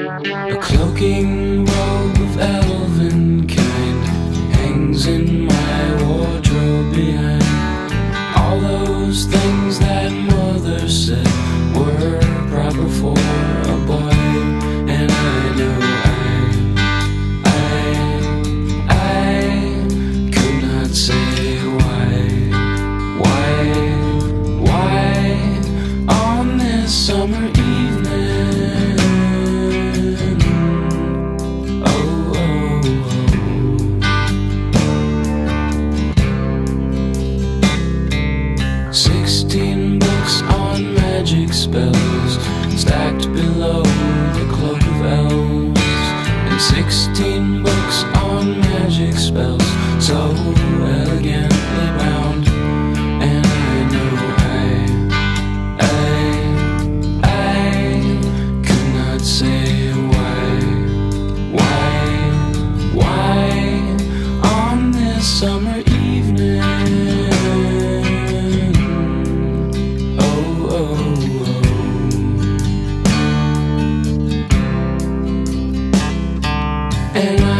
A cloaking robe of elven kind hangs in my wardrobe behind. All those things that mother said were proper for a boy, and I know I could not say why on this summer evening. Oh, oh, oh. 16 books on magic spells stacked below the cloak of elves, and 16 books on magic spells so elegantly bound. And I know I could not say why on this summer evening. Oh, oh, oh. And